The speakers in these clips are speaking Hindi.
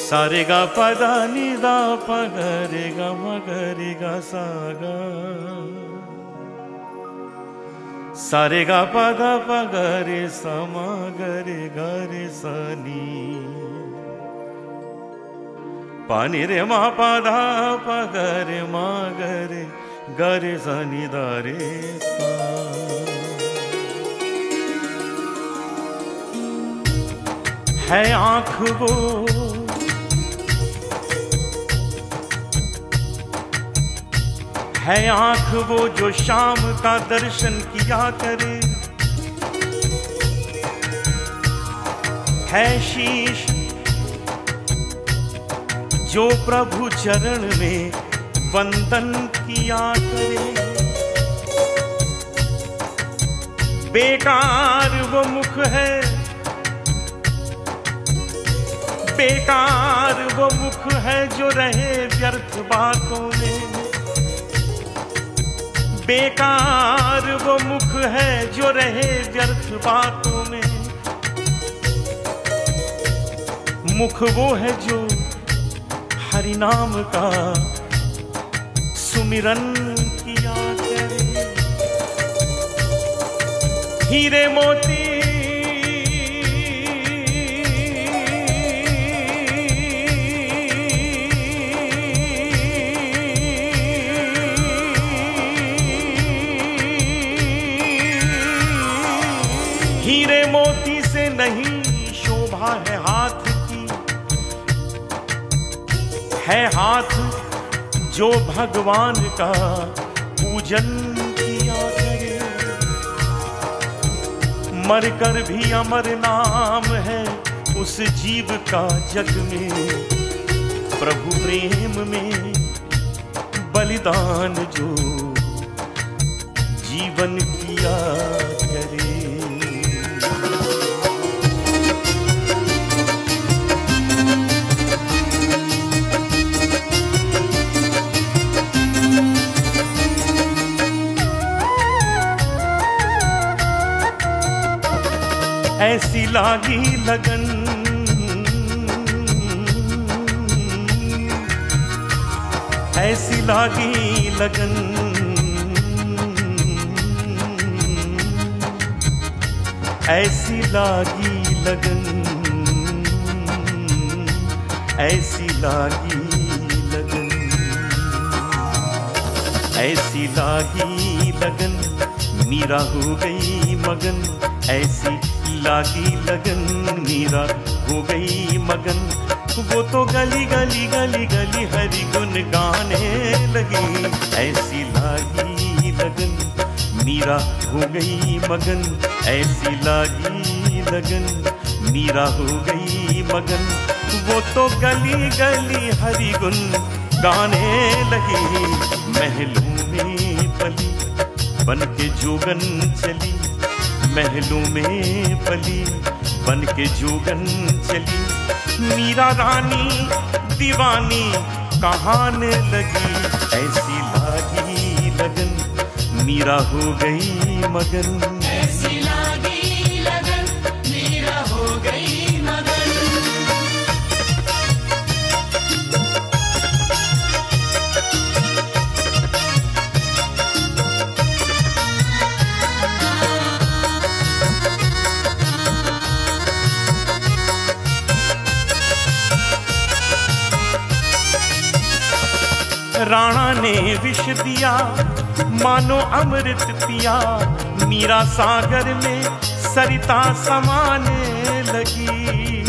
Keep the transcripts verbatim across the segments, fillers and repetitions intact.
सारे गा पदा निदा पगरे गा मगरे गा सा गा सारे गा पदा पगरे समा गरे गरे सनी पानी रे मा पदा पगरे मा गरे गरे सनी दारे सा। है आँख वो है आँख वो जो शाम का दर्शन किया करे, है शीश जो प्रभु चरण में वंदन किया करे। बेकार वो मुख है, बेकार वो मुख है जो रहे व्यर्थ बातों में। बेकार वो मुख है जो रहे व्यर्थ बातों में। मुख वो है जो हरि नाम का सुमिरन किया करे। हीरे मोती हीरे मोती से नहीं शोभा है हाथ की, है हाथ जो भगवान का पूजन किया करे। मरकर भी अमर नाम है उस जीव का जग में। प्रभु प्रेम में बलिदान जो जीवन किया करे। ऐसी लागी लगन ऐसी लागी लगन ऐसी लागी लगन ऐसी लागी लगन ऐसी लागी लगन मीरा हो गई मगन। ऐसी लागी लगन मीरा हो गई मगन। वो तो गली गली गली गली हरि गुन गाने लगी। ऐसी लागी लगन मीरा हो गई मगन। ऐसी लागी लगन मीरा हो गई मगन। वो तो गली गली हरि गुन गाने लगी। महलों में पली बन के जोगन चली। महलों में पली बन के जोगन चली। मीरा रानी दीवानी कहाने लगी। ऐसी लागी लगन मीरा हो गई मगन। ऐसी लागी लगन मीरा हो गई मगन। राणा ने विष दिया मानो अमृत पिया। मीरा सागर में सरिता समाने लगी।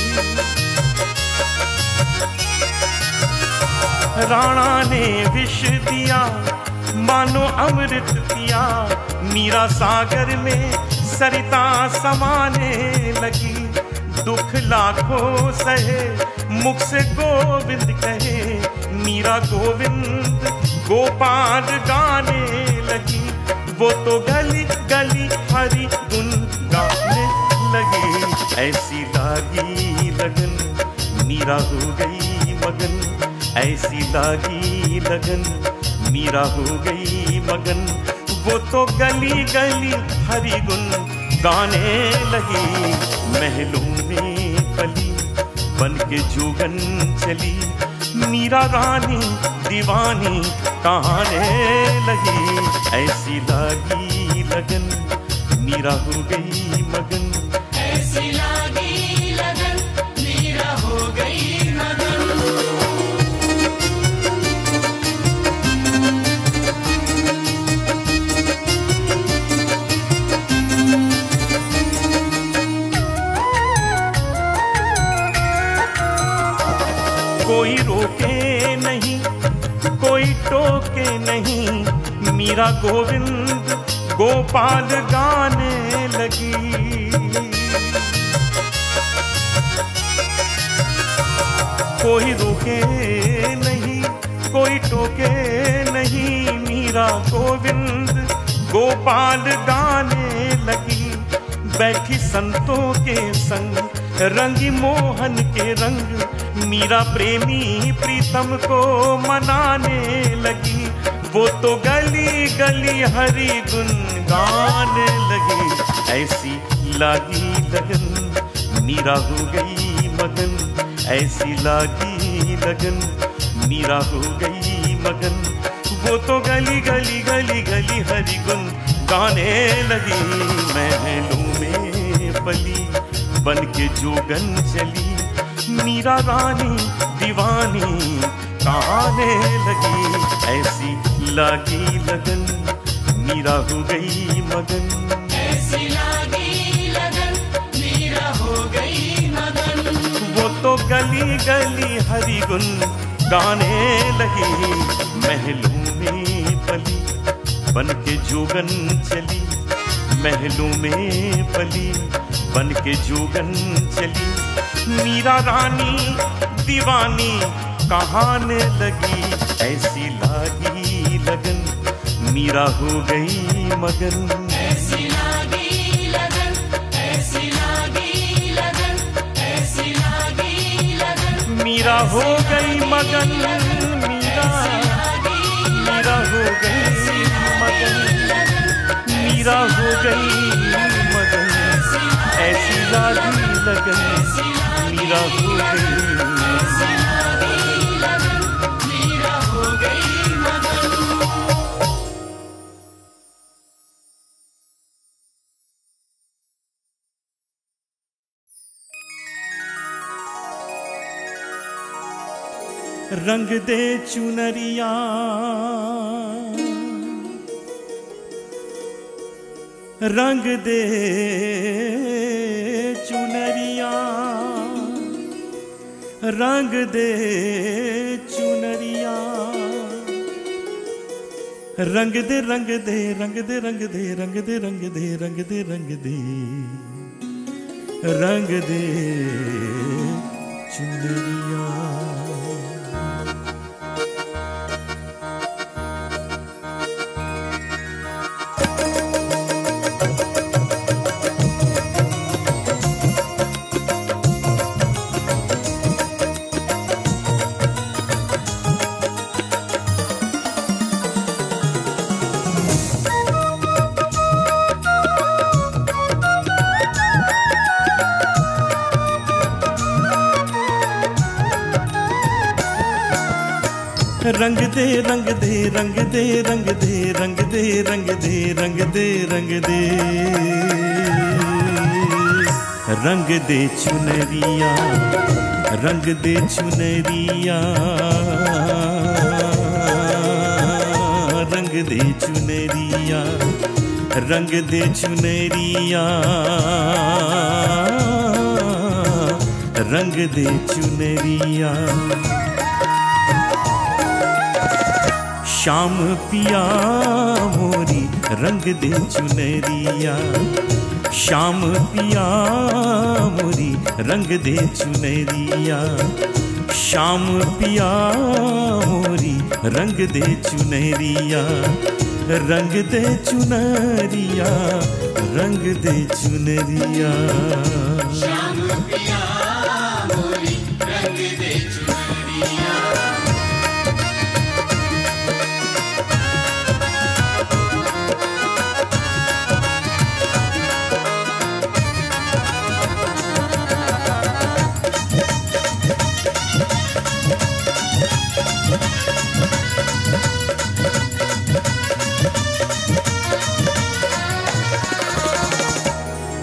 राणा ने विष दिया मानो अमृत पिया। मीरा सागर में सरिता समाने लगी। दुख लाखों सहे मुख से गोविंद कहे। मीरा गोविंद गोपाल गाने लगी। वो तो गली गली हरि गुन गाने लगी। ऐसी लागी लगन मीरा हो गई मगन। ऐसी लागी लगन मीरा हो गई मगन। वो तो गली गली हरि गुन गाने लगी। महलों में पली बन के जोगन चली। मीरा रानी दीवानी कहाने लगी, ऐसी लागी लगन मीरा हो गई मगन। ऐसी लागी लगन मीरा हो गई मगन। कोई रोके नहीं कोई टोके नहीं, मीरा गोविंद गोपाल गाने लगी। कोई रोके नहीं कोई टोके नहीं, मीरा गोविंद गोपाल गाने लगी। बैठी संतों के संग रंगी मोहन के रंग, मीरा प्रेमी प्रीतम को मनाने लगी। वो तो गली गली हरि गुन गाने लगी, ऐसी लागी लगन मीरा हो गई मगन। ऐसी लागी लगन मीरा हो गई मगन। वो तो गली गली गली गली हरि गुन गाने लगी। महलों में पली बन के जोगन चली, मीरा रानी दीवानी कहाने लगी। ऐसी लागी लगन मीरा हो गई मगन। ऐसी लागी लगन मीरा हो गई मगन। वो तो गली गली हरि गुन गाने लगी। महलों में पली बन के जोगन चली, महलों में पली बन के जोगन चली। मीरा रानी दीवानी कहाने लगी, ऐसी लागी लगन मीरा हो गई मगन। ऐसी लागी लगन ऐसी लागी लगन ऐसी लागी लगन। मीरा हो गई मगन, मीरा मीरा हो गई मगन, मीरा हो गई मगन। ऐसी लागी लगन मीरा हो गई। रंग दे चुनरिया रंग दे चुनरिया रंग दे चुनरिया। रंग दे रंग दे रंग दे रंग दे रंग दे रंग दे रंग दे रंग दे रंग दे चुनरिया। रंग दे रंग दे रंग दे रंग दे रंग दे रंग दे रंग दे रंग दे रंग दे चुनरिया रंग दे चुनरिया रंग दे चुनरिया रंग दे चुनरिया रंग दे चुनरिया। श्याम पिया मोरी रंग दे चुनरिया श्याम पिया मोरी रंग दे चुनरिया श्याम पिया मोरी रंग दे चुनरिया रंग दे चुनरिया रंग दे चुनरिया। श्याम पिया मोरी रंग दे चुनरिया।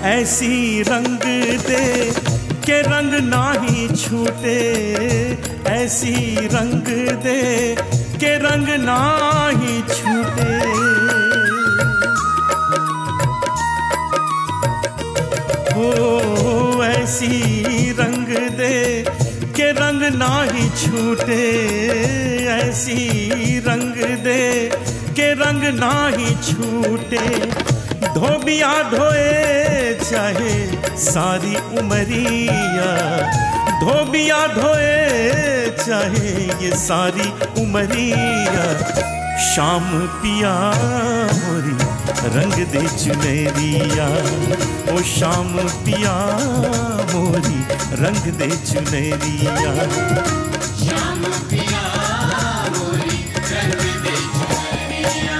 ऐसी रंग दे के रंग नाही छूटे, ऐसी रंग दे के रंग नाही छूटे। ओ ऐसी रंग दे के रंग नाही छूटे, ऐसी रंग दे के रंग नाही छूटे। धोबिया धोए चाहे सारी उमरिया, धोबिया धोए चाहे ये सारी उमरिया। शाम पिया मोरी रंग दे चुनरिया, ओ शाम पिया मोरी रंग दे चुनरिया। श्याम पिया मोरी रंग दे चुनरिया।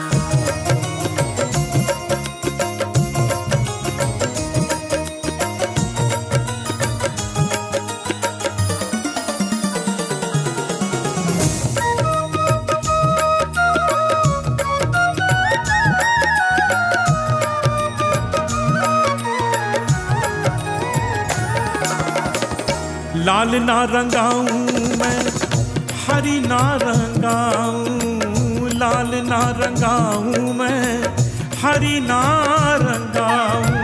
लाल ना रंगाऊं मैं हरी ना रंगाऊं, लाल ना रंगाऊं मैं हरी ना रंगाऊं।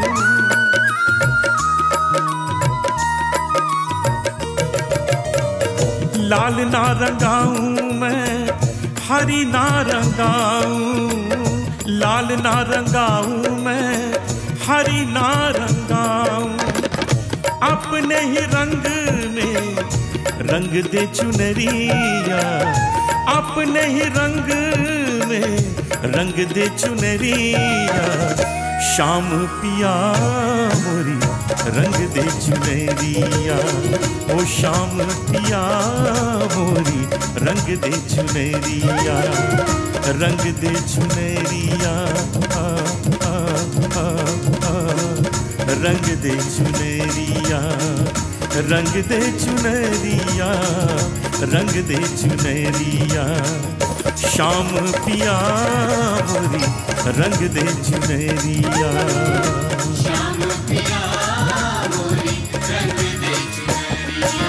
लाल ना रंगाऊं मैं हरी ना रंगाऊं, लाल ना रंगाऊं मैं हरी ना रंगाऊं। अपने ही रंग में रंग दे चुनरिया, अपने ही रंग में रंग दे चुनरिया। शाम पिया मोरी रंग दे चुनरिया, ओ शाम पिया मोरी रंग दे चुनरिया। रंग दे चुनरिया, आ, आ, आ, आ, रंग दे चुनरिया, रंग दे चुनरिया, रंग दे चुनरिया। शाम पिया मोरी रंग दे चुनरिया। श्याम पिया मोरी रंग दे चुनरिया।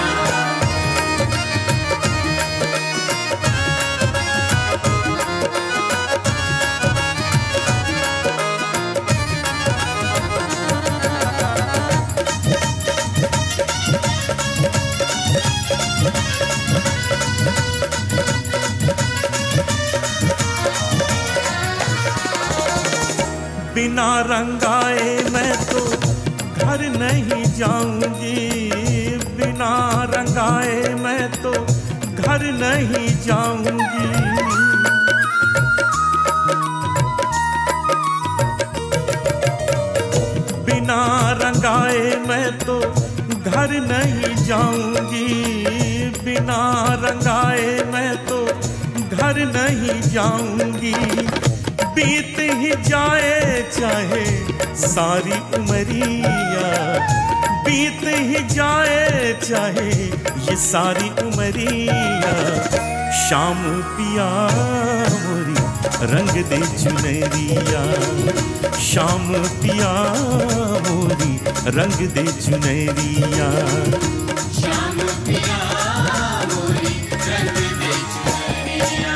बिना रंगाए मैं तो घर नहीं जाऊंगी, बिना रंगाए मैं तो घर नहीं जाऊंगी। बिना रंगाए मैं तो घर नहीं जाऊंगी, बिना रंगाए मैं तो घर नहीं जाऊंगी। बीत ही जाए चाहे सारी उमरिया, बीत ही जाए चाहे ये सारी उमरिया। शाम पिया मोरी रंग दे चुनरिया, शाम पिया मोरी रंग दे चुनरिया। श्याम पिया मोरी रंग दे चुनरिया।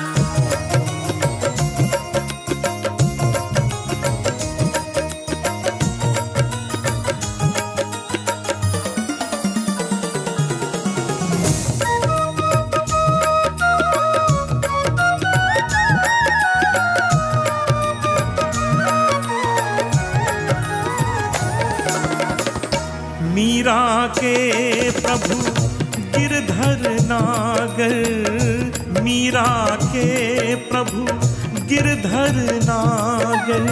मीरा के प्रभु गिरधर नागर, मीरा के प्रभु गिरधर नागर।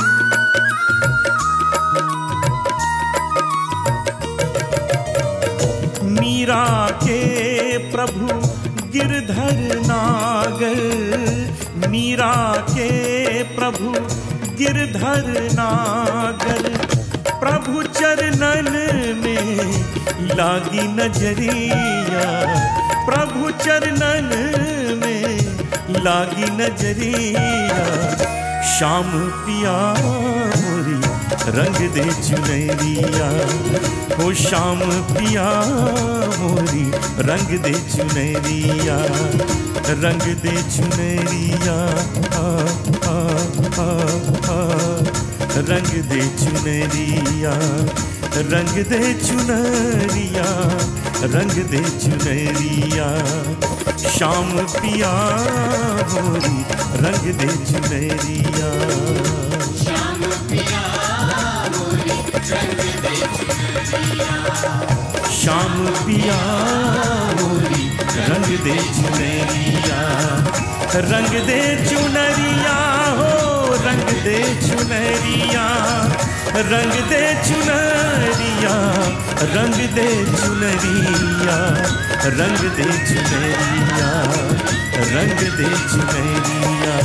मीरा के प्रभु गिरधर नागर, मीरा के प्रभु गिरधर नागर। प्रभु चरणन में लागी नजरिया, प्रभु चरणन में लागी नजरिया। शाम पिया मोरी रंग दे चुनरिया हो श्याम पिया मोरी रंग दे चुनरिया रंग दे चुनरिया आ, आ, आ, आ, रंग दे चुनरिया रंग दे चुनरिया रंग दे चुनरिया श्याम पिया मोरी रंग दे चुनरिया श्याम पिया मोरी रंग दे चुनरिया श्याम पिया मोरी रंग दे चुनरिया रंग दे चुनरिया हो रंग दे चुनरिया रंग दे चुनरिया रंग दे चुनरिया रंग दे चुनरिया रंग दे चुनरिया।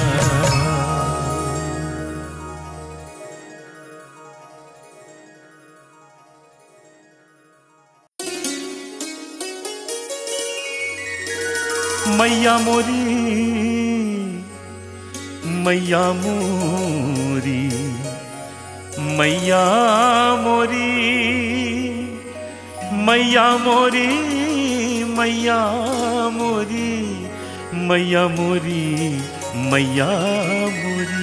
मैया मोरी मैया मोरी मैया मोरी मैया मोरी मैया मोरी मैया मोरी मैया मोरी।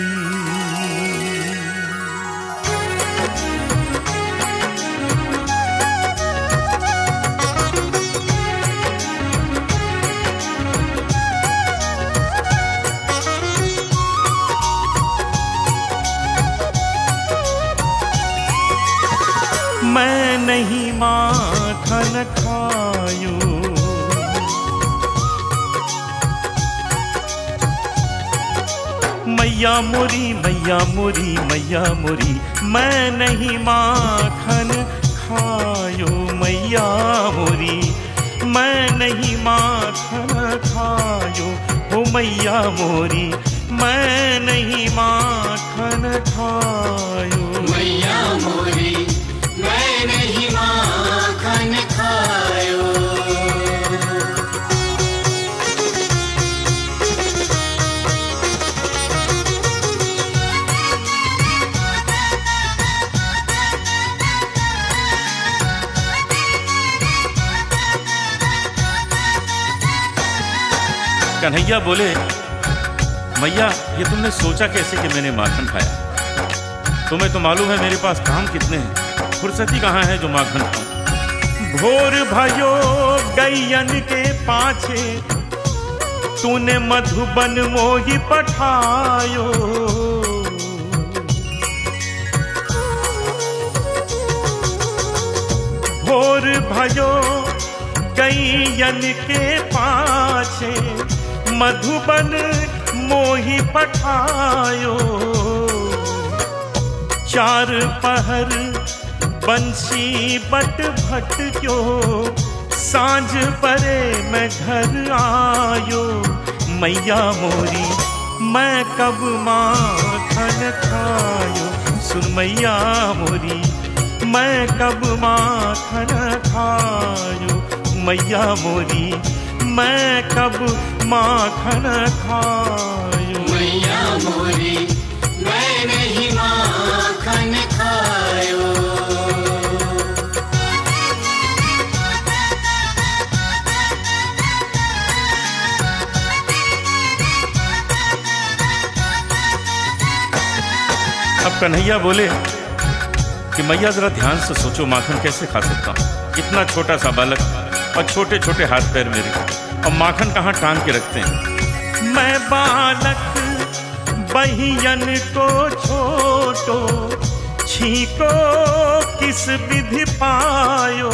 मैं नहीं माखन खायूं मैया मोरी मैया मोरी मैया मोरी मैं नहीं माखन खायो मैया मोरी मैं नहीं माखन खायो हो मैया मोरी मैं नहीं माखन खायो मैया मोरी मैं नहीं माखन खायो। कन्हैया बोले मैया ये तुमने सोचा कैसे कि मैंने माखन खाया? तुम्हें तो मालूम है मेरे पास काम कितने हैं, फुर्सती कहाँ है जो माखन खाऊं। भोर भयो गैयन के पाछे तूने मधुबन मोही पठायो भोर भयो गैयन के पाछे मधुबन मोही पठायो चार पहर बंसी बट भट क्यों सांझ परे मैं घर आयो मैया मोरी मैं कब माखन खायो सुन मैया मोरी मैं कब माखन खायो मैया मोरी मैं कब माखन खायो मैया मोरी मैं नहीं माखन खायो। अब कन्हैया बोले कि मैया जरा ध्यान से सोचो माखन कैसे खा सकता हूँ, इतना छोटा सा बालक और छोटे छोटे हाथ पैर मेरे, और माखन कहाँ टांग के रखते हैं। मैं बालक बहियन को छोटो छीको किस विधि पायो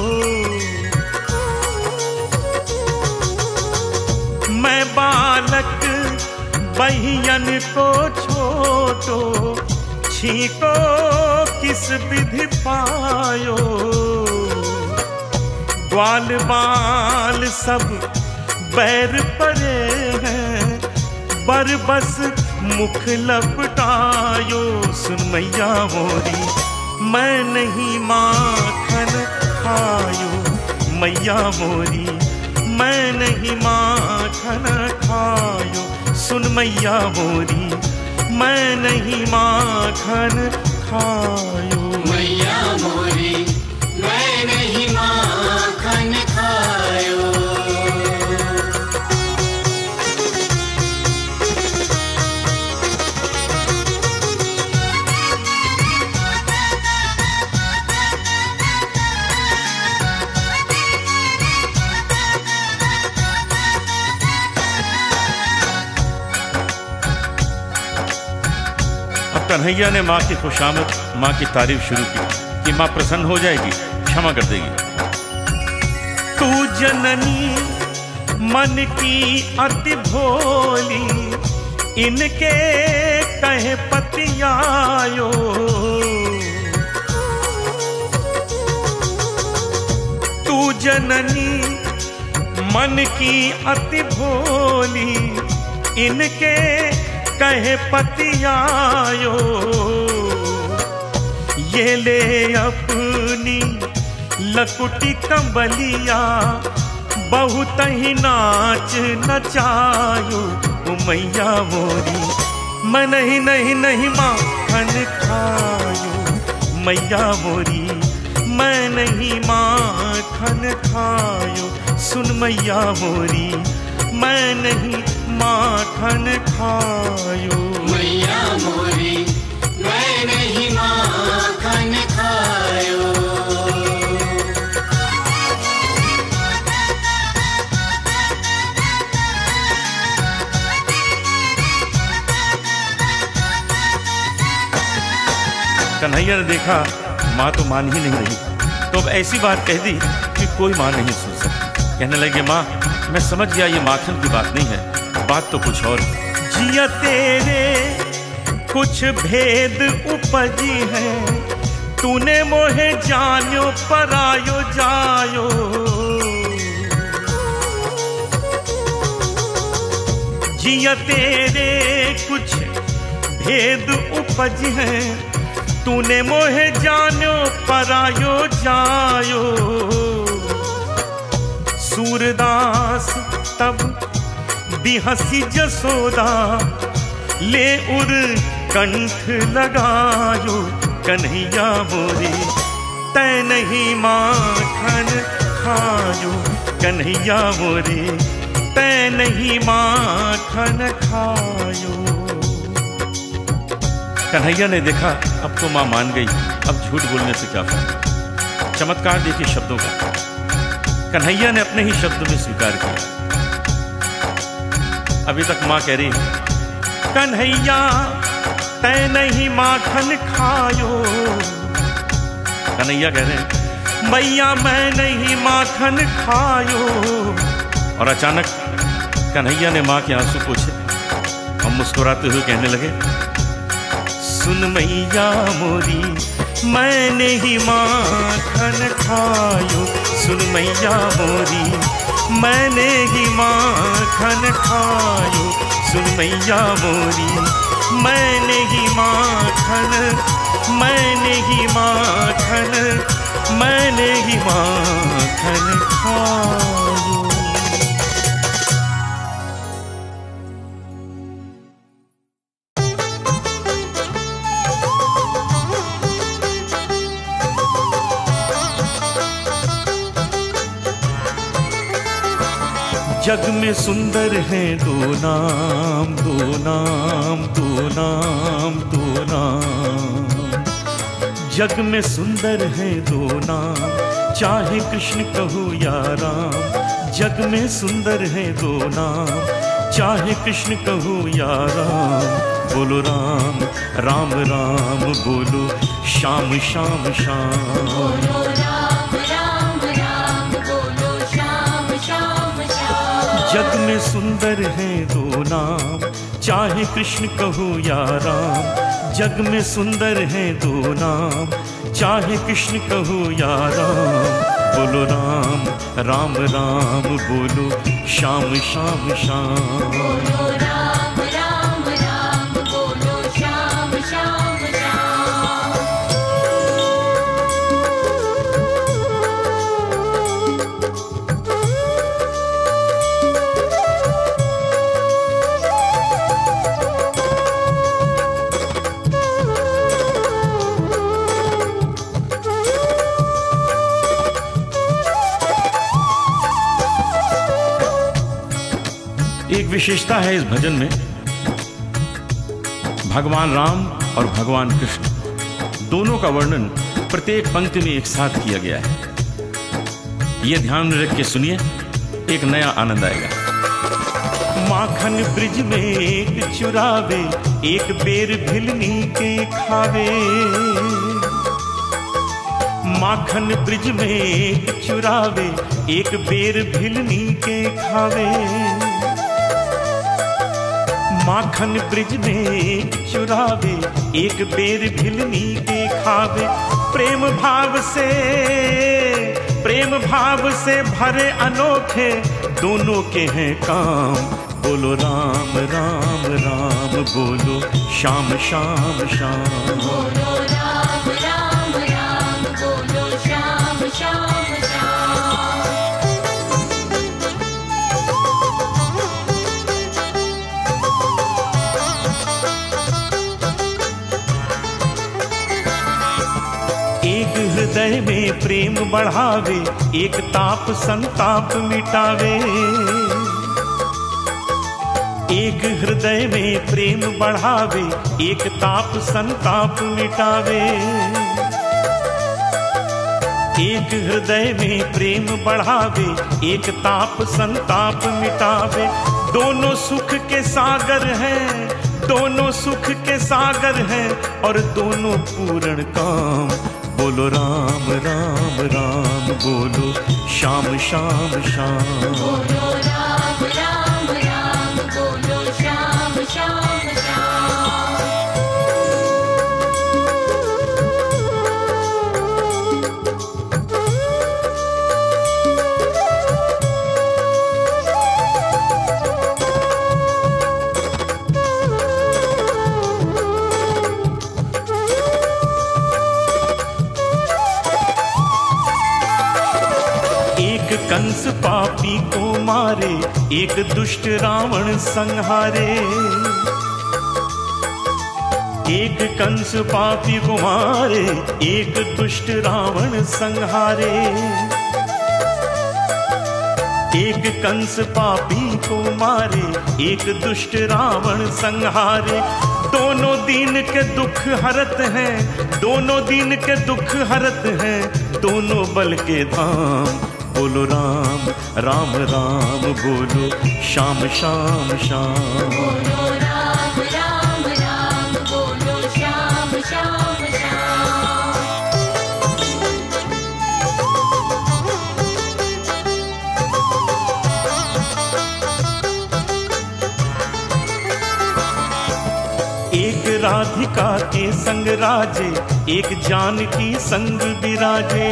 मैं बालक बहियन को छोटो छीको किस विधि पायो ग्वाल बाल सब बैर परे हैं बर बस मुख लपटायो सुन मैया मोरी मैं नहीं माखन खायो मैया मोरी मैं नहीं माखन खायो सुन मैया मोरी मैं नहीं माखन खायो। मैया मोरी मैं नहीं माखन खायो। कन्हैया ने माँ की खुशामद, माँ की तारीफ शुरू की कि माँ प्रसन्न हो जाएगी, क्षमा कर देगी। तू जननी मन की अति भोली, इनके कहे पतियायो। तू जननी मन की अति भोली, इनके कहे पतियायो। ये ले अपनी लकुटी कंबलिया, बहुत ही नाच नचायो। ओ मैया मोरी मैं नहीं नहीं नहीं माखन खायो। मैया मोरी मैं नहीं माखन खायो। सुन मैया मोरी मैं नहीं माखन खायो। मैया मोरी मैं नहीं माखन खायो। कन्हैया ने देखा माँ तो मान ही नहीं रही, तो अब ऐसी बात कह दी कि कोई माँ नहीं सुन सकती। कहने लगे माँ मैं समझ गया ये माखन की बात नहीं है, बात तो कुछ और। जिया तेरे कुछ भेद उपजी है, तूने मोहे जान्यो परायो जायो। जिया तेरे कुछ भेद उपज है, तूने मोहे जान्यो परायो जायो। सूरदास तब बिहसी जसोदा, ले उर कंठ लगायो। कन्हैया मोरी तै नहीं माखन खायो। कन्हैया मोरी तै नहीं माखन खायो। कन्हैया ने देखा अब तो माँ मान गई, अब झूठ बोलने से क्या फायदा। चमत्कार देखिए शब्दों का। कन्हैया ने अपने ही शब्द में स्वीकार किया। अभी तक माँ कह रही है कन्हैया तै नहीं माखन खायो। कन्हैया कह रहे हैं मैया मैं नहीं माखन खायो। और अचानक कन्हैया ने माँ के आंसू पोंछे, हम मुस्कुराते हुए कहने लगे सुन मैया मोरी मैंने ही माखन खायो। सुन मैया मोरी मैंने ही माखन खायो। सुन मैया मोरी मैंने ही माखन, मैंने ही माखन, मैंने ही माखन खायो। जग में सुंदर हैं दो नाम, दो नाम, दो नाम, दो नाम। जग में सुंदर हैं दो नाम, चाहे कृष्ण कहो या राम। जग में सुंदर हैं दो नाम, चाहे कृष्ण कहो या राम। बोलो राम राम राम, बोलो श्याम श्याम श्याम। बोलो राम राम राम, बोलो श्याम श्याम श्याम। जग में सुंदर हैं दो नाम, चाहे कृष्ण कहो या राम। जग में सुंदर हैं दो नाम, चाहे कृष्ण कहो या राम। बोलो राम राम राम, बोलो श्याम श्याम श्याम। बोलो राम राम राम, बोलो श्याम श्याम श्याम। एक विशेषता है इस भजन में, भगवान राम और भगवान कृष्ण दोनों का वर्णन प्रत्येक पंक्ति में एक साथ किया गया है। यह ध्यान में रख के सुनिए, एक नया आनंद आएगा। माखन ब्रिज में एक चुरावे, एक बेर भिलनी के खावे। माखन ब्रिज में एक चुरावे, एक बेर भिलनी के खावे। माखन ब्रिज में एक चुरावे, एक बेर भिलनी के खावे। प्रेम भाव से प्रेम भाव से भरे अनोखे दोनों के हैं काम। बोलो राम राम राम, बोलो श्याम श्याम श्याम। बोलो राम राम राम, बोलो श्याम श्याम श्याम। एक हृदय में प्रेम बढ़ावे, एक ताप संताप मिटावे। एक हृदय में प्रेम बढ़ावे, एक ताप संताप मिटावे। एक हृदय में प्रेम बढ़ावे, एक ताप संताप मिटावे। दोनों सुख के सागर हैं, दोनों सुख के सागर हैं, और दोनों पूर्ण काम। बोलो राम राम राम, बोलो श्याम श्याम श्याम। बोलो राम राम राम, बोलो श्याम श्याम श्याम। कंस पापी को मारे, एक दुष्ट रावण संहारे। एक कंस पापी को मारे, एक दुष्ट रावण संहारे। एक कंस पापी को मारे, एक दुष्ट रावण संहारे। दोनों दीन के दुख हरत हैं, दोनों दीन के दुख हरत हैं, दोनों बल के धाम। बोलो राम राम राम, बोलो श्याम श्याम श्याम। बोलो राम राम राम, बोलो श्याम श्याम श्याम। एक राधिका के संग राजे, एक जानकी संग विराजे।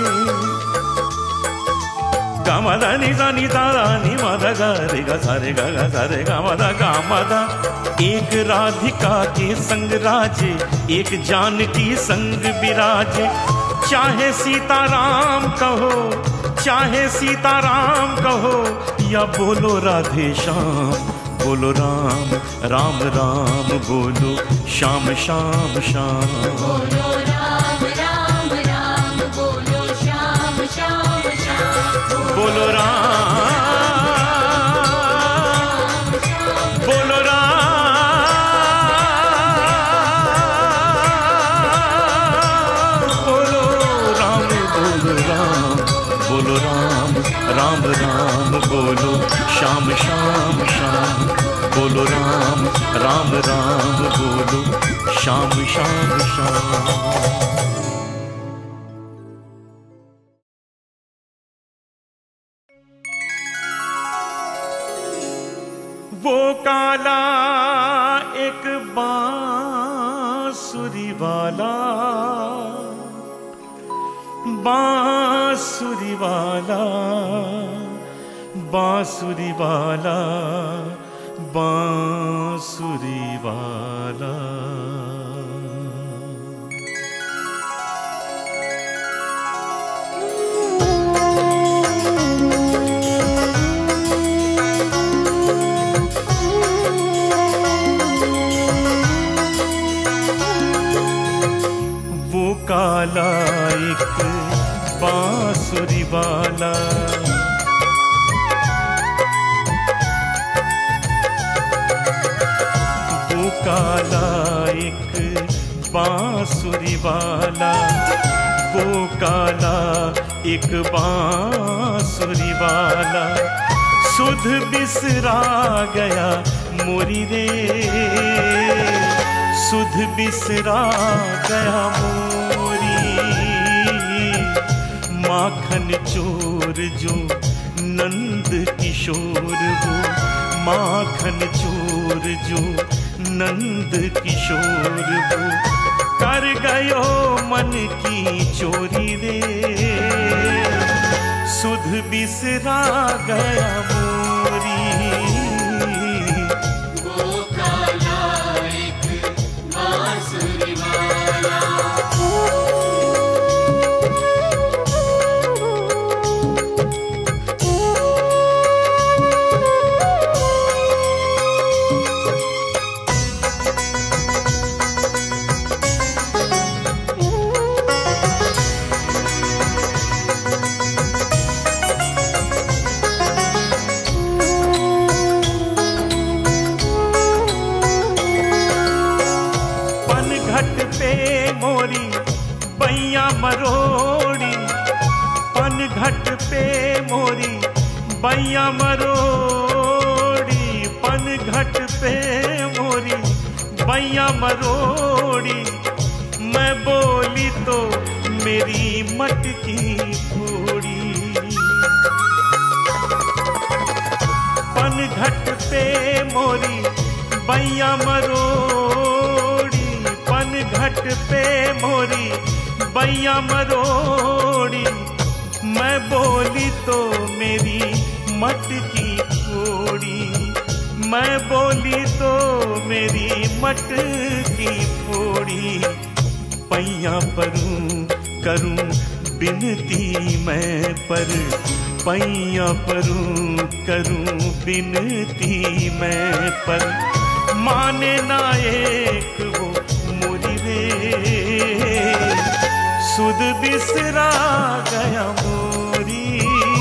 गामदा निदा निदा रानी मदा गा रे गा सा रे गा गा सा रे गा मदा गा मदा। एक राधिका के संग राजे, एक जानकी संग विराजे। चाहे सीताराम कहो, चाहे सीताराम कहो, या बोलो राधे श्याम। बोलो राम राम राम, बोलो श्याम श्याम श्याम। बोलो राम राम राम, बोलो श्याम श्याम श्याम। बोलो राम बोलो राम बोलो राम बोलो राम बोलो राम राम राम बोलो श्याम श्याम श्याम। बोलो राम राम राम, बोलो श्याम श्याम श्याम। वो काला एक बांसुरी वाला, बांसुरी वाला, बांसुरी वाला, बांसुरी वाला। काला एक बांसुरी वाला, काला एक बांसुरी वाला, वो काला एक बांसुरी वाला, सुध बिसरा गया मोरी रे, सुध बिसरा गया मोरी। माखन चोर जो नंद किशोर वो, माखन चोर जो नंद किशोर वो, कर गयो मन की चोरी रे, सुध बिसरा गया मोरी। वो काला एक बांसुरी वाला, मोरी बैया मरोड़ी, पनघट पे मोरी बैया मरोड़ी, पनघट पे मोरी बैया मरोड़ी। मैं बोली तो मेरी मटकी फोड़ी, पनघट पे मोरी बैया मरोड़ी, पनघट पे मोरी बैया मरोड़ी। मैं बोली तो मेरी मटकी फोड़ी, मैं बोली तो मेरी मटकी फोड़ी। पैया परूं करूं बिनती मैं पर, पैया परूं करूं बिनती मैं पर, माने ना एक वो मोरी रे, सुध बिसरा गया मोरी।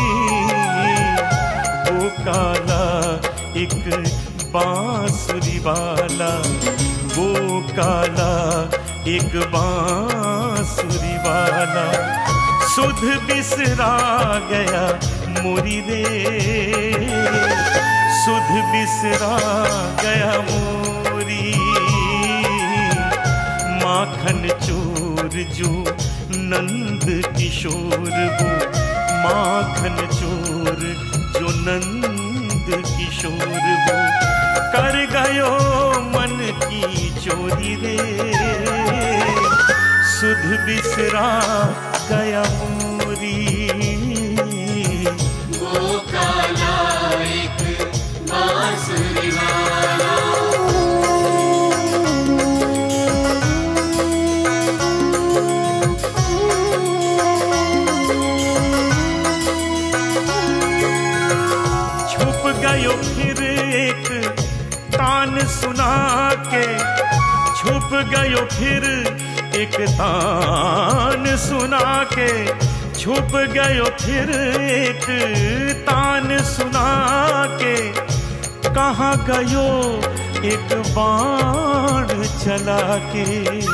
वो काला एक बांसुरी वाला, वो काला एक बांसुरी वाला, सुध बिसरा गया मोरी रे, सुध बिसरा गया मोरी। माखन चोर जो नंद किशोर वो, माखन चोर जो नंद किशोर वो, कर गयो मन की चोरी रे, सुध बिसरा गया मोरी। वो काला एक बांसुरी वाला, छुप गयो फिर एक तान सुना के, छुप गयो फिर एक तान सुना के, छुप गयो फिर एक तान सुना के। कहाँ गयो एक बाण चला के,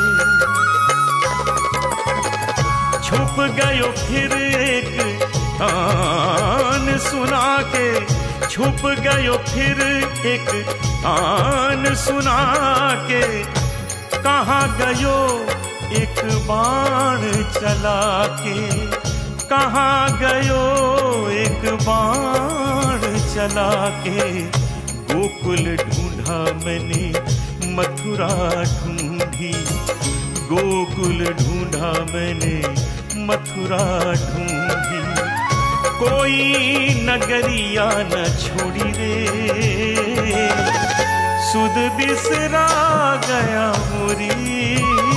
छुप गयो फिर एक तान सुना के, छुप गयो फिर एक तान सुना के। कहाँ गयो एक बाण चला के, कहाँ गयो एक बाण चला के। गोकुल ढूंढा मैंने मथुरा ढूंढी, गोकुल ढूंढा मैंने मथुरा ढूंढी। कोई नगरिया न छोड़ी रे, सुध बिसरा गया मोरी।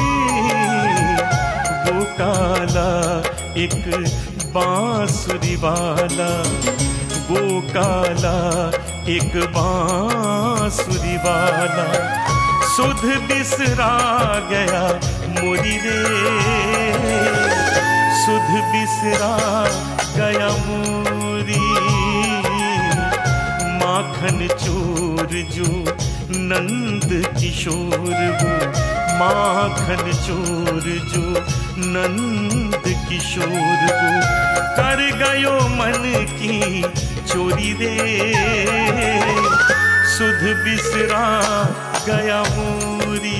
वो काला एक बांसुरी वाला, वो काला एक बांसुरी वाला, सुध बिसरा गया मोरी रे, सुध बिसरा गया मोरी। माखन चोर जो नंद किशोर वो माखन चोर जो नंद किशोर वो कर गयो मन की चोरी रे सुध बिसरा गया मोरी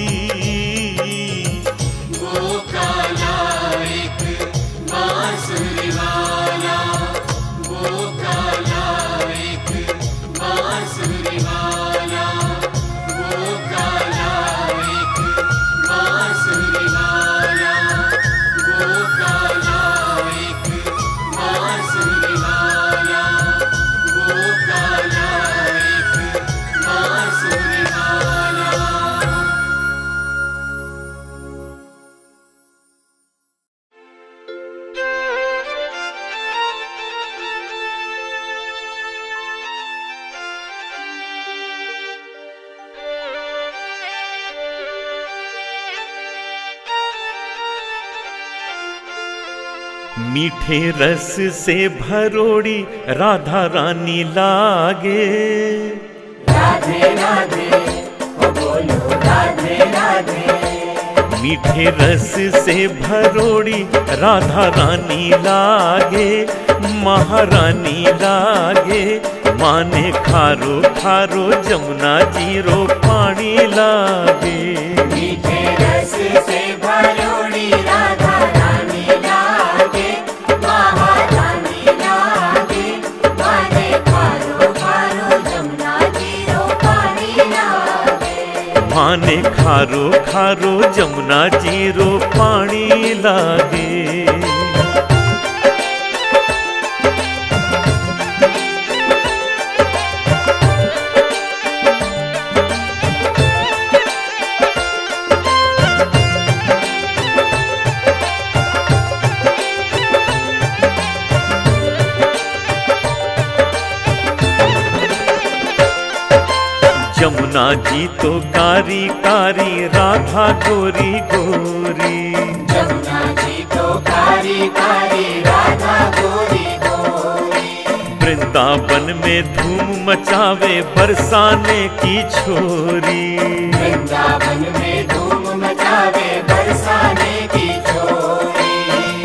वो काला एक बांसुरी वाला वो काला एक बांसुरी वाला वो काला एक बांसुरी वाला वो काला एक बांसुरी वाला वो काला एक बांसुरी वाला। मीठे रस से भरोड़ी राधा रानी लागे राधे राधे ओ बोलो राधे राधे। मीठे रस से भरोड़ी राधा रानी लागे महारानी लागे माने खारो खारो जमुना जीरो पानी लागे मीठे रस से भरोड़ी राधा रानी लागे महारानी लागे माने खारो खारो जमुना जीरो पानी लागे माने खारो खारो जमुना जीरो पानी लागे। जमुना जी तो कारी कारी राधा गोरी गोरी जमुना जी तो कारी कारी राधा गोरी गोरी वृंदावन में धूम मचावे बरसाने की छोरी वृंदावन में धूम मचावे बरसाने की छोरी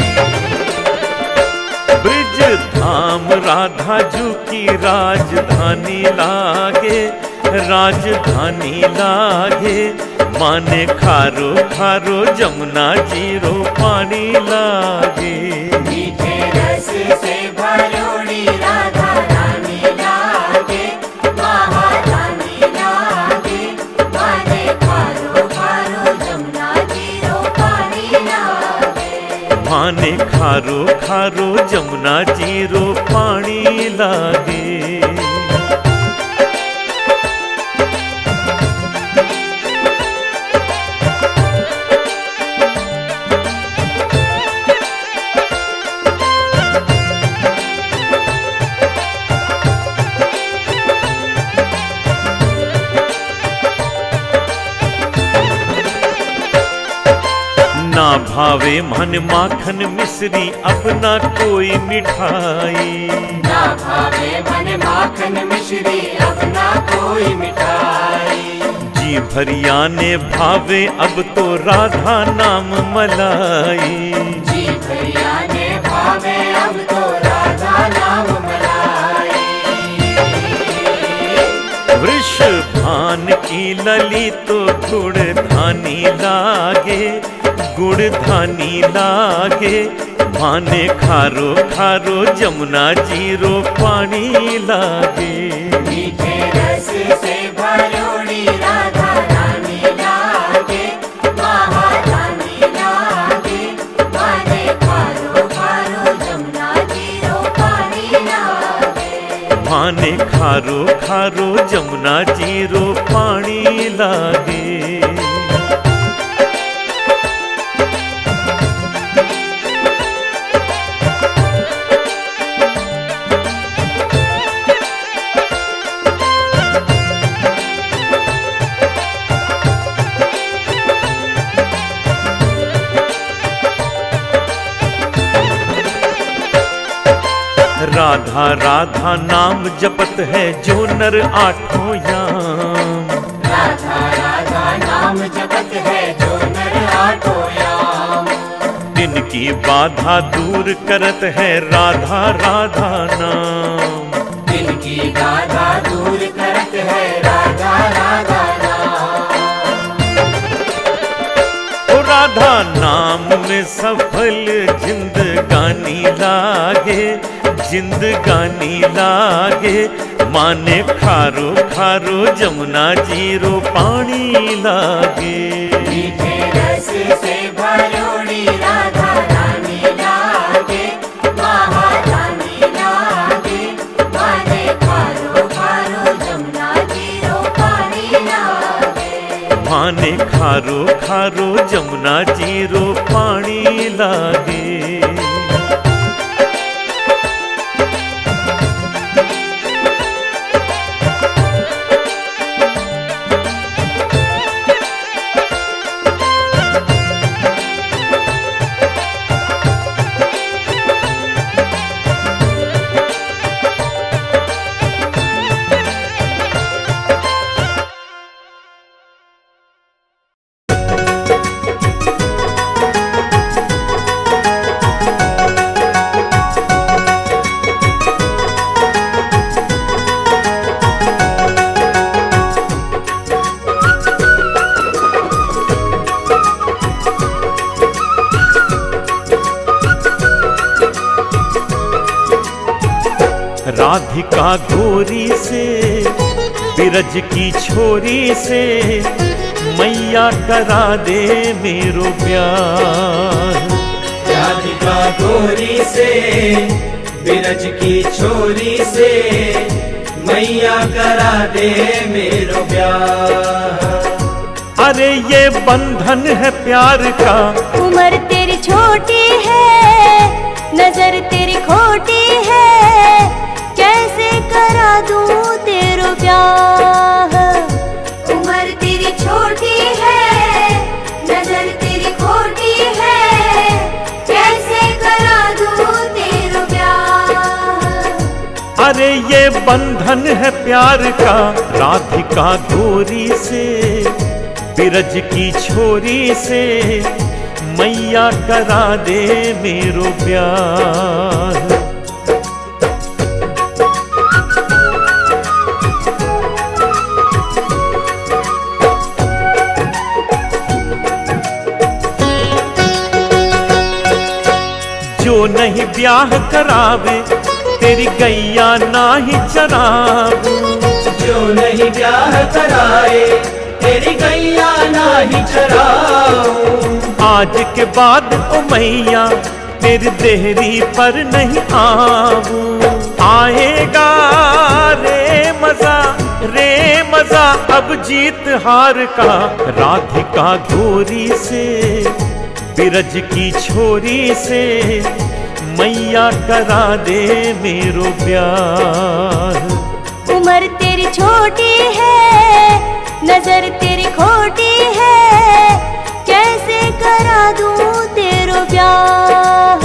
ब्रिज धाम राधा जू की राजधानी लागे राजधानी लागे माने खारो खारो जमुना जीरो पानी लागे मीठे रस से भरोड़ी राधा रानी लागे महारानी लागे माने खारो खारो जमुना जीरो पानी लागे माने खारो खारो जमुना जीरो पानी लागे। ना भावे मन माखन मिश्री अपना कोई मिठाई ना भावे मन माखन मिश्री अपना कोई मिठाई जी भरिया ने भावे अब तो राधा नाम मलाई जी भैया ने भावे अब तो राधा नाम मलाई वृष भान की लली तो गुड़ धानी लागे गुड़ धानी लागे माने खारो खारो जमुना जीरो पानी लागे मीठे रस से भरोड़ी राधा रानी लागे महारानी लागे माने खारो खारो जमुना जीरो पानी लागे माने खारो खारो जमुना जीरो पानी लागे। राधा राधा नाम जपत है जो नर आठों याम नाम जपत है जो नर आठो याम। दिन की बाधा दूर करत है राधा राधा नाम। दिन की बाधा दूर करत है राधा राधा नाम। ओ राधा नाम में सफल जिंदगानी लागे, जिंदगानी लागे। माने खारो खारो जमुना जीरो पानी लागे। मीठे रस से भरोड़ी राधा रानी लागे, महारानी लागे। माने खारो खारो जमुना जीरो पानी लागे। माने खारो खारो जमुना जीरो पानी लागे। राधिका गोरी से बिरज की छोरी से मैया करा दे मेरो प्यार। राधिका गोरी से बिरज की छोरी से मैया करा दे मेरो प्यार। अरे ये बंधन है प्यार का, उम्र तेरी छोटी है, नजर तेरी खोटी है। कैसे करा दूं तेरो प्यार। उम्र तेरी छोटी है, नजर तेरी खोटी है। कैसे करा दूं तेरो प्यार। अरे ये बंधन है प्यार का, राधिका गोरी से बिरज की छोरी से मैया करा दे मेरो प्यार। जो नहीं ब्याह करावे तेरी गैया ना ही चरावे। जो नहीं ब्याह कराए तेरी गैया ना ही चराऊं। आज के बाद ओ मैया तेरी देहरी पर नहीं आऊं। आएगा रे मजा रे मजा अब जीत हार का, राधिका गोरी से बिरज की छोरी से मैया करा दे मेरो प्यार। उम्र तेरी छोटी है, नजर तेरी खोटी है। कैसे करा दूं तेरो प्यार।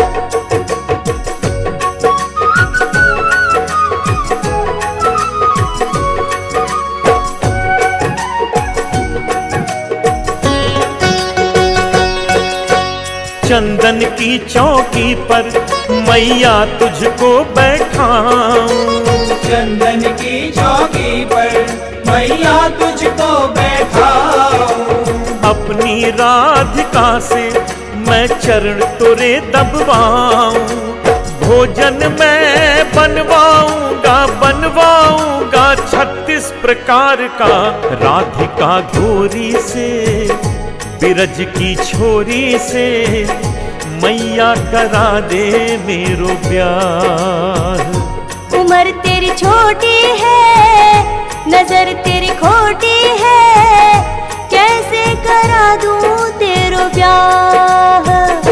चंदन की चौकी पर मैया तुझको बैठाऊं। चंदन की चौकी पर मैया तुझको बैठाऊं। अपनी राधिका से मैं चरण तोरे दबवाऊं। भोजन मैं बनवाऊंगा बनवाऊंगा छत्तीस प्रकार का, राधिका गोरी से बिरज की छोरी से मैया करा दे मेरो प्यार। उम्र तेरी छोटी है, नजर तेरी खोटी है। कैसे करा दूं तेरो प्यार।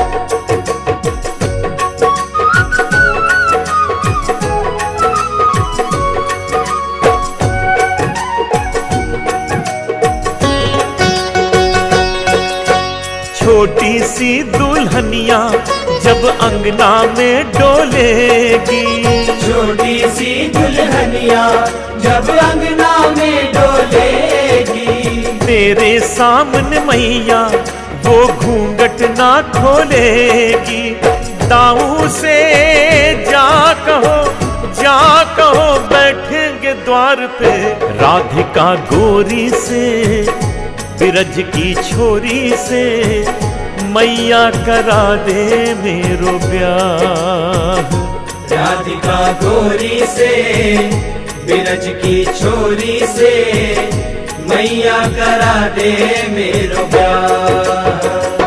छोटी सी दुल्हनिया जब अंगना में डोलेगी। छोटी सी दुल्हनिया जब अंगना में डोलेगी। तेरे सामने मैया वो घूंघट ना खोलेगी। दाऊ से जा कहो, जा कहो बैठेंगे द्वार पे। राधिका गोरी से, बिरज की छोरी से, मैया करा दे मेरो ब्याह। राधिका गोरी से, बिरज की छोरी से, मैया करा दे मेरो ब्याह।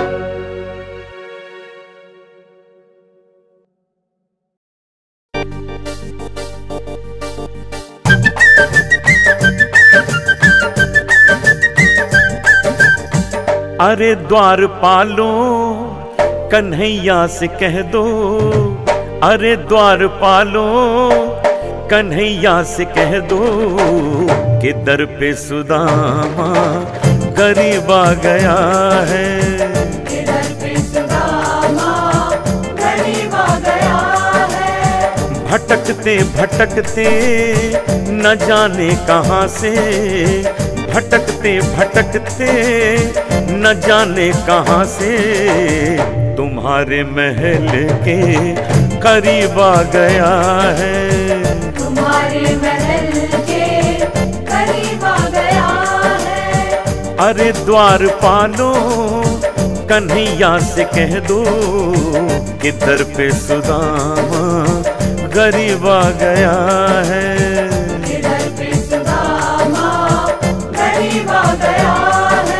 अरे द्वारपालों कन्हैया से कह दो, अरे द्वारपालों कन्हैया से कह दो कि दर पे सुदामा गरीब आ गया है। कि दर पे सुदामा गरीब आ गया है। भटकते भटकते न जाने कहाँ से, भटकते भटकते न जाने कहाँ से, तुम्हारे महल के करीब आ गया है। तुम्हारे महल के करीब आ गया है। अरे द्वारपालों कन्हैया से कह दो कि दर पे सुदामा गरीब आ गया है। कि दर पे सुदामा गरीब आ गया है।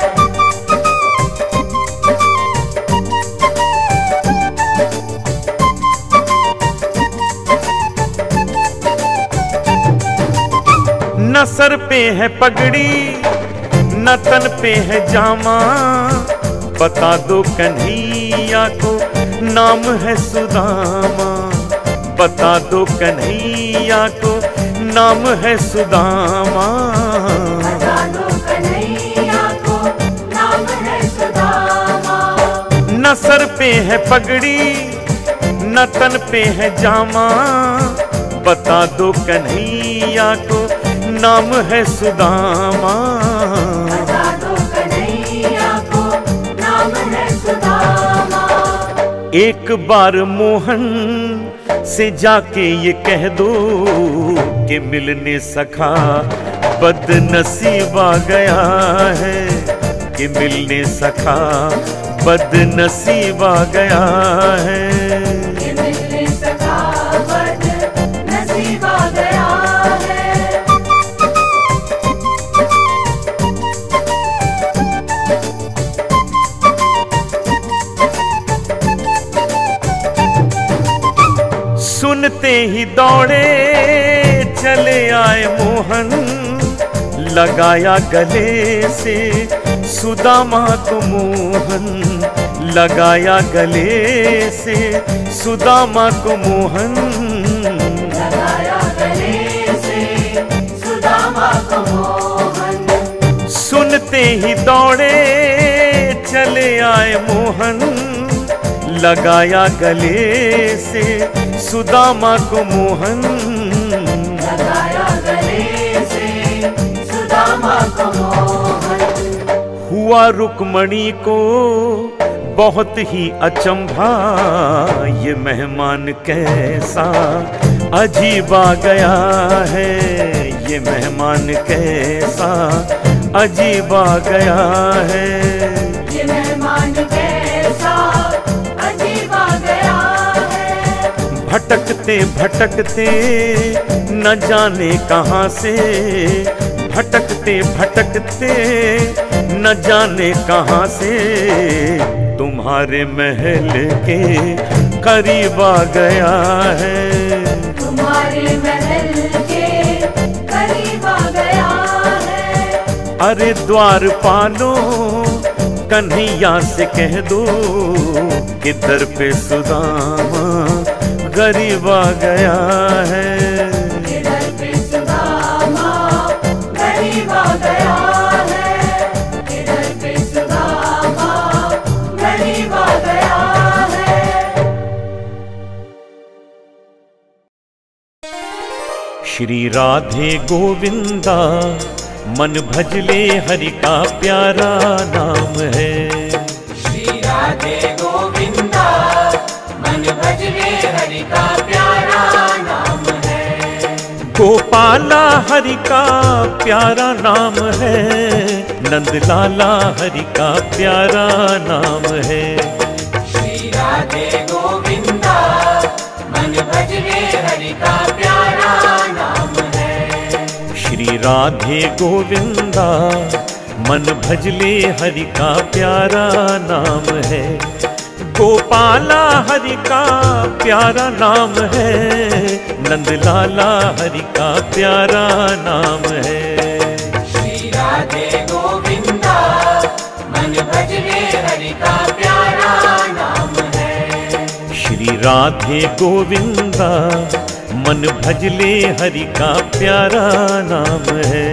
न सर पे है पगड़ी, न तन पे है जामा, बता दो कन्हैया को नाम है सुदामा। बता दो कन्हैया को नाम है सुदामा। बता दो कन्हैया को नाम है सुदामा। न सर पे है पगड़ी, न तन पे है जामा, बता दो कन्हैया को नाम है सुदामा। बता दो कन्हैया को नाम है सुदामा। एक बार मोहन से जाके ये कह दो कि मिलने सखा बदनसीब आ गया है। कि मिलने सखा बदनसीब आ गया है। कि मिलने सखा बदनसीब आ गया है। सुनते ही दौड़े चले आए मोहन, लगाया गले से सुदामा को मोहन। लगाया गले से सुदामा को मोहन। लगाया गले से सुदामा को मोहन। सुनते ही दौड़े चले आए मोहन, लगाया गले से सुदामा को मोहन। लगाया गले से सुदामा को मोहन। हुआ रुक्मणी को बहुत ही अचंभा, ये मेहमान कैसा अजीब आ गया है। ये मेहमान कैसा अजीब आ गया है। ये मेहमान कैसा अजीब आ गया है। भटकते भटकते न जाने कहाँ से, भटकते भटकते न जाने कहाँ से, तुम्हारे महल के करीब आ गया है। तुम्हारे महल के करीब आ गया है। अरे द्वारपालों कन्हैया से कह दो कि दर पे सुदामा गरीब आ गया है। कि दर पे सुदामा गरीब आ गया है। कि दर पे सुदामा गरीब आ गया है। श्री राधे गोविंदा मन भजले हरि का प्यारा नाम है। श्री राधे गोविंदा मन भजले हरि का प्यारा नाम है। गोपाला हरि का प्यारा नाम है, नंदलाला हरि का प्यारा नाम है। श्री राधे गोविंदा मन भजले हरि का प्यारा नाम है। श्री राधे गोविंदा मन भजले हरि का प्यारा नाम है। गोपाला हरि का प्यारा नाम है, नंदलाला हरि का प्यारा नाम है। श्री राधे गोविंदा मन भजले हरि का प्यारा नाम है। श्री राधे गोविंदा मन भजले हरि का प्यारा नाम है।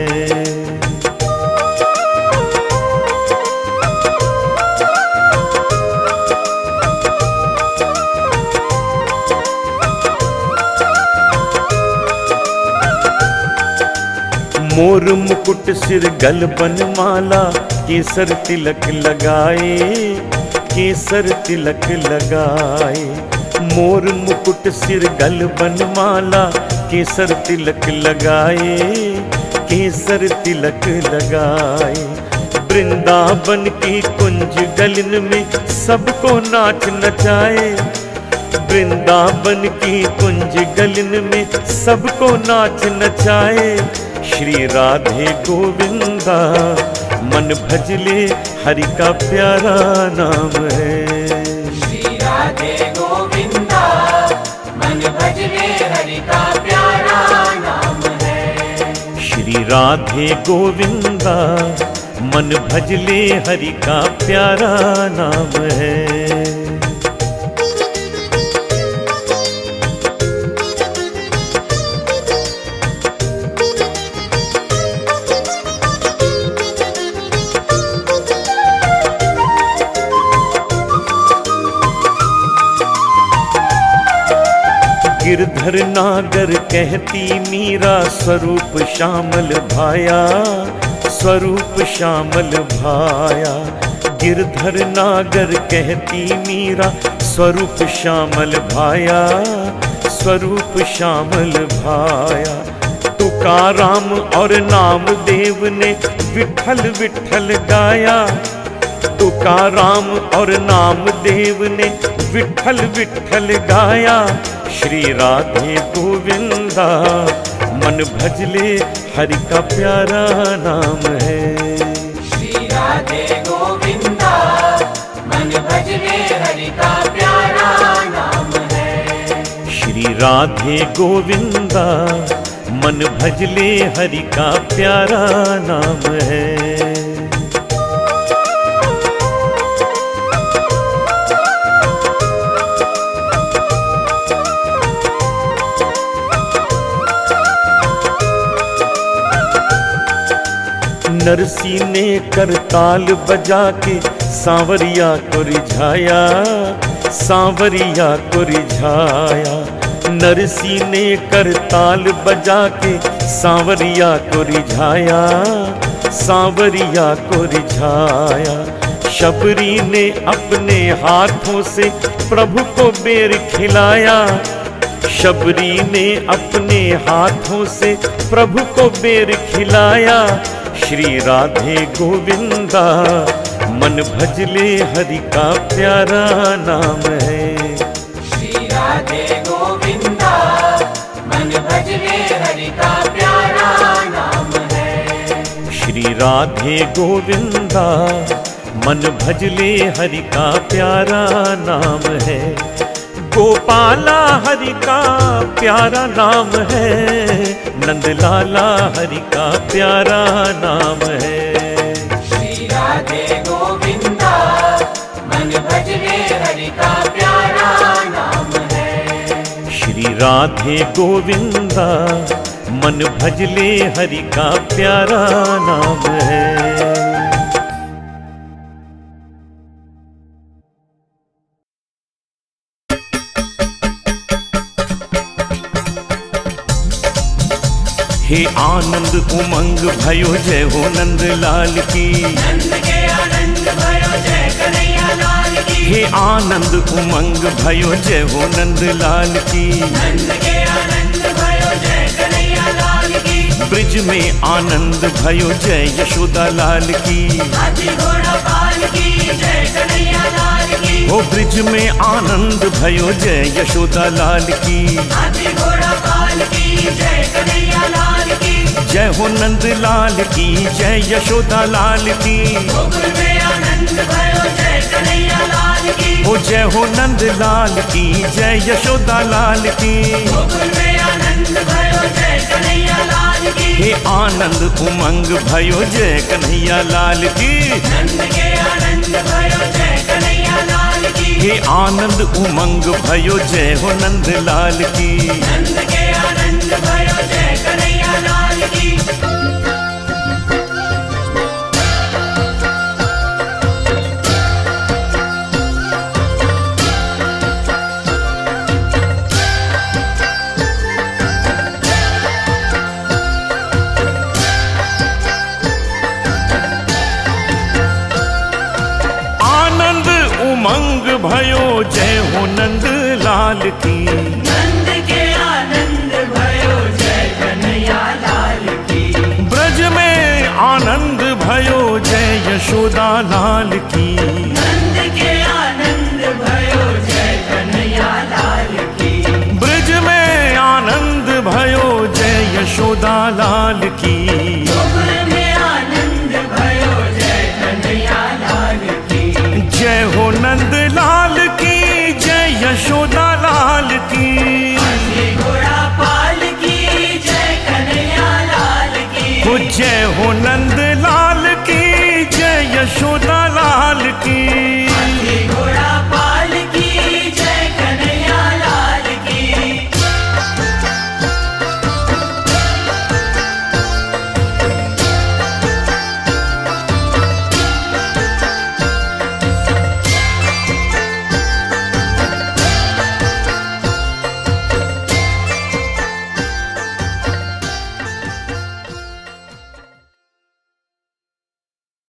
मोर मुकुट सिर गल बनमाला, केसर तिलक लगाए, केसर तिलक लगाए। मोर मुकुट सिर गल बनमाला, केसर तिलक लगाए, केसर तिलक लगाए। वृंदावन की कुंज गलन में सबको नाच नचाए, वृंदावन की कुंज गलन में सबको नाच नचाए। श्री राधे गोविंदा मन भजले हरि का प्यारा नाम है। श्री राधे गोविंदा मन भजले हरि का प्यारा नाम है। श्री राधे गोविंदा मन भजले हरि का प्यारा नाम है। गिरधर नागर कहती मीरा, स्वरूप श्यामल भाया, स्वरूप श्यामल भाया। गिरधर नागर कहती मीरा, स्वरूप श्यामल भाया, स्वरूप श्यामल भाया। तुकाराम और नामदेव ने विठल विठल गाया, तुकाराम और नामदेव ने विठल विठल गाया। श्री राधे गोविंदा मन भजले हरि का प्यारा नाम है। श्री राधे गोविंदा मन भजले हरि का प्यारा नाम है। श्री राधे गोविंदा मन भजले हरि का प्यारा नाम है। नरसी ने करताल बजा के सांवरिया को रिझाया, सांवरिया को रिझाया। नरसी ने करताल बजा के सांवरिया को रिझाया, सांवरिया को रिझाया। शबरी ने अपने हाथों से प्रभु को बेर खिलाया, शबरी ने अपने हाथों से प्रभु को बेर खिलाया। श्री राधे गोविंदा मन भजले हरि का प्यारा नाम है। श्री राधे गोविंदा मन भजले हरि का प्यारा नाम है। श्री राधे गोविंदा मन भजले हरि का प्यारा नाम है। गोपाला हरि का प्यारा नाम है, नंदलाला हरि का प्यारा नाम है। श्री राधे गोविंदा मन भजले हरि का प्यारा नाम है। श्री राधे गोविंदा मन भजले हरि का प्यारा नाम है। हे आनंद उमंग भयो जय हो नंद लाल की। नंद के आनंद भयो जय कन्हैया लाल की। हे आनंद उमंग भयो जय हो नंद लाल की। नंद के आनंद भयो जय कन्हैया लाल की। ब्रिज में आनंद भयो जय यशोदा लाल की। हाथी घोड़ा पाल की जय कन्हैया लाल की। हो ब्रिज में आनंद भयो जय यशोदा लाल की। हाथी घोड़ा पाल की जय कन्हैया लाल की। जय हो नंद लाल की जय यशोदा लाल की। गोकुल में आनंद भयो जय कन्हैया लाल की। हो जय हो नंद लाल की जय यशोदा लाल की। गोकुल में आनंद भयो जय कन्हैया लाल की। हे आनंद उमंग भयो जय कन्हैया लाल की। नंद के आनंद भयो जय कन्हैया लाल की। हे आनंद उमंग भयो जय हो नंद लाल की। नंद के आनंद भयो जय कन्हैया लाल की। आनंद उमंग भयो जय हो नंद लाल की। नंद के आनंद भयो जय कन्हैया लाल की। ब्रज में आनंद भयो जय यशोदा लाल की। नंद के आनंद भयो जय कन्हैया लाल की। ब्रज में आनंद भयो जय यशोदा लाल की।